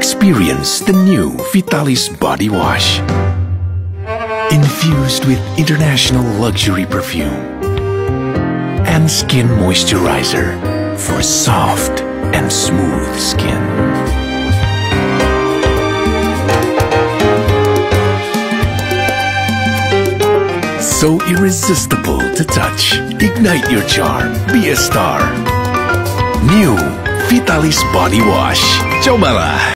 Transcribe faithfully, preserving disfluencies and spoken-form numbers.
Experience the new Vitalis Body Wash. Infused with international luxury perfume and skin moisturizer for soft and smooth skin. So irresistible to touch. Ignite your charm. Be a star. New Vitalis Body Wash. Cobalah.